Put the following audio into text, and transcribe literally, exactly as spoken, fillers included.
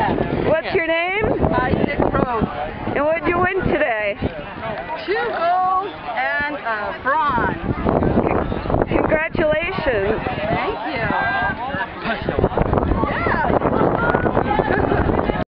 Yes. What's yes. your name? Isaac Rose. And what did you win today? Two gold and a bronze. Congratulations. Thank you.